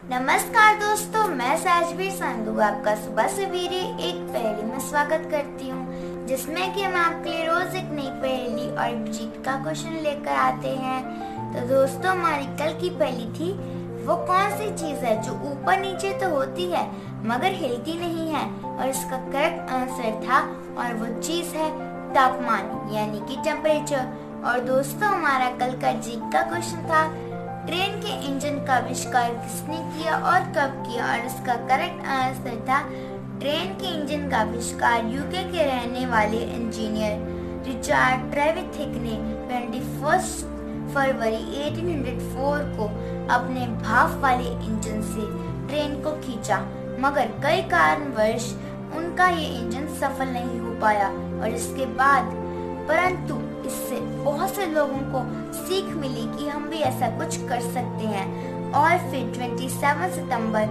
नमस्कार दोस्तों, मैं साजवीर संधू आपका सुबह सवेरे एक पहेली में स्वागत करती हूँ, जिसमें कि हम आपके लिए रोज एक नई पहेली और जीत का क्वेश्चन लेकर आते हैं। तो दोस्तों, हमारी कल की पहेली थी, वो कौन सी चीज है जो ऊपर नीचे तो होती है मगर हिलती नहीं है, और इसका करेक्ट आंसर था और वो चीज है तापमान यानी कि टेम्परेचर। और दोस्तों, हमारा कल का जीत का क्वेश्चन था, ट्रेन के इंजन का आविष्कार किसने किया और कब किया, और इसका करेक्ट आंसर था ट्रेन के इंजन का आविष्कार यूके के रहने वाले इंजीनियर रिचर्ड ट्रेविथिक ने 21 फरवरी 1804 को अपने भाप वाले इंजन से ट्रेन को खींचा, मगर कई कारणवश उनका ये इंजन सफल नहीं हो पाया। और इसके बाद परंतु इससे बहुत से लोगों को सीख मिली कि हम भी ऐसा कुछ कर सकते हैं। और फिर 27 सितंबर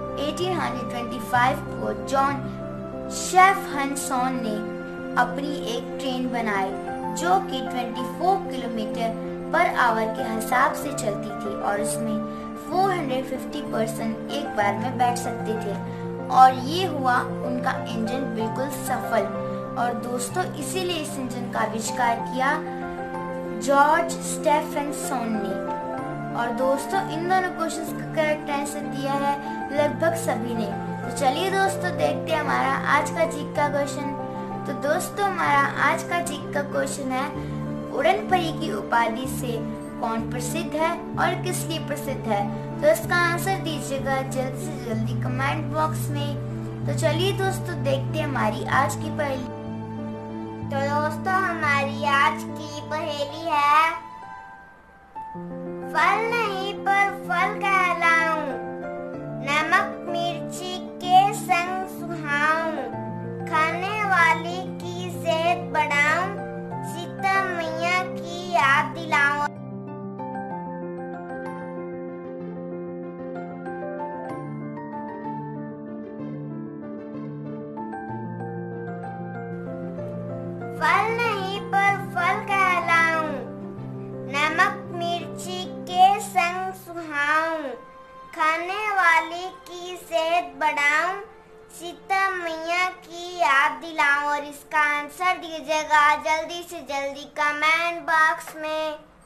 1825 को जॉन शेफहनसॉन ने अपनी एक ट्रेन बनाई जो कि 24 किलोमीटर पर आवर के हिसाब से चलती थी, और उसमें 450 पर्सन एक बार में बैठ सकते थे, और ये हुआ उनका इंजन बिल्कुल सफल। और दोस्तों, इसीलिए इस इंजन का आविष्कार किया जॉर्ज स्टेफनसन ने। और दोस्तों, इन दोनों क्वेश्चंस का करेक्ट आंसर दिया है लगभग सभी ने। तो चलिए दोस्तों, देखते हैं हमारा आज का जीके का क्वेश्चन। तो दोस्तों, हमारा आज का जीके का क्वेश्चन है, उड़न परी की उपाधि से कौन प्रसिद्ध है और किस लिए प्रसिद्ध है। तो इसका आंसर दीजिएगा जल्द से जल्दी कमेंट बॉक्स में। तो चलिए दोस्तों, देखते हैं हमारी आज की पहेली। तो दोस्तों, हमारी आज की पहेली है, फल नहीं पर फल कहलाऊं, नमक मिर्ची के संग सुहाऊं, खाने वाली की सेहत बढ़ाऊं, सीता मैया की याद दिलाऊं। फल नहीं पर फल कहलाऊं, नमक मिर्ची के संग सुहाऊं, खाने वाली की सेहत बढ़ाऊं, सीता मैया की याद दिलाऊं। और इसका आंसर दीजिएगा जल्दी से जल्दी कमेंट बॉक्स में।